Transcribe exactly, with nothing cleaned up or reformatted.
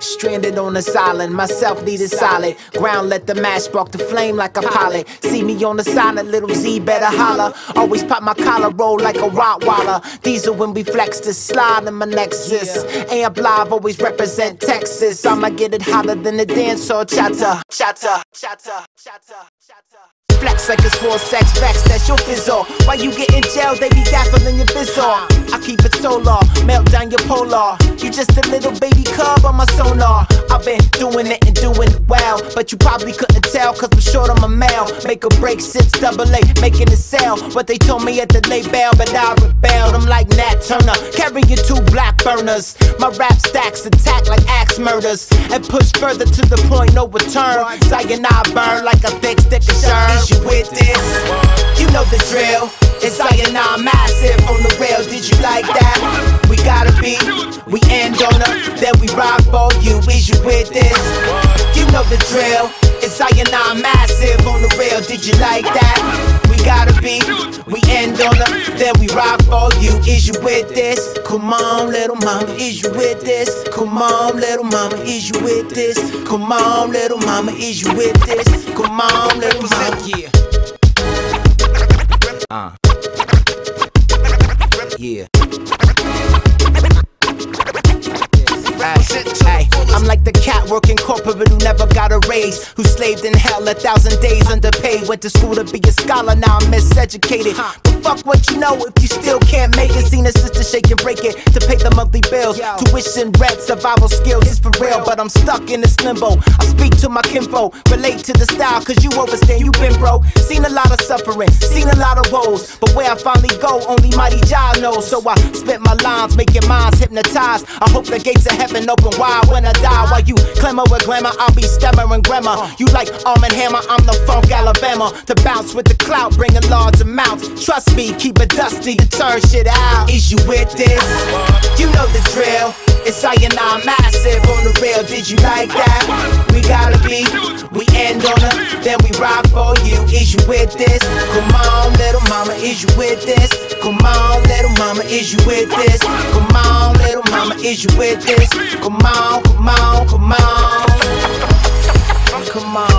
Stranded on this island, myself needed solid ground. Let the match spark the flame like a pilot. See me on the silent, little Z better holler. Always pop my collar, roll like a Rottweiler. Diesel when we flex to slide in my Nexus. Amp live, always represent Texas. I'ma get it hotter than the dancehall chatter. Chatter, chatter, chatter, chatter. Flex like it's for sex, vex, that's your fizzle. Why you get in jail, they be gaffling your fizzle. I keep it solar, melt down your polar. You just a little baby cub on my sonar. I've been doing it and doing it well, but you probably couldn't tell cause I'm short on my mail. Make or break, six double A, making it sell. What they told me at the label, but I rebelled. I'm like Nat Turner, carrying two black burners. My rap stacks attack like axe murders, and push further to the point, no return. Cyanide burn like a thick stick of sherm. You with this? You know the drill. It's cyanide massive on the rail. Did you like that? We gotta be. We end on her, then we rock for you. Is you with this? You know the drill. It's cyanide massive on the rail. Did you like that? We gotta be. We end on her, then we rock for you. Is you with this? Come on, little mama. Is you with this? Come on, little mama. Is you with this? Come on, little mama. Is you with this? Come on, little mama. Yeah. Uh. Yeah. Ay, ay, I'm like the cat working corporate who never got a raise, who slaved in hell a thousand days underpaid. Went to school to be a scholar, now I'm miseducated. But fuck what you know if you still can't make it. Seen a sister shake and break it to pay the monthly bills. Tuition, rent, survival skills, it's for real, but I'm stuck in this limbo. I speak to my kinfo, relate to the style, cause you overstand, you been broke. Seen a lot of suffering, seen a lot of woes, but where I finally go, only mighty Jah knows. So I spit my lines, making minds hypnotized. I hope the gates of heaven open wide when I die. While you clamor with glamour, I'll be stammering grammar. You like Arm and Hammer, I'm the funk Alabama. To bounce with the clout, bringing large amounts. Trust me, keep it dusty to turn shit out. Is you with this? You know the drill. It's cyanide massive on the rail. Did you like that? We gotta be. We end on her, then we rock for you. Is you with this? Come on, little mama. Is you with this? Come on, little mama. Is you with this? Come on, little mama. Is you with this? Come on, come on, come on. Come on.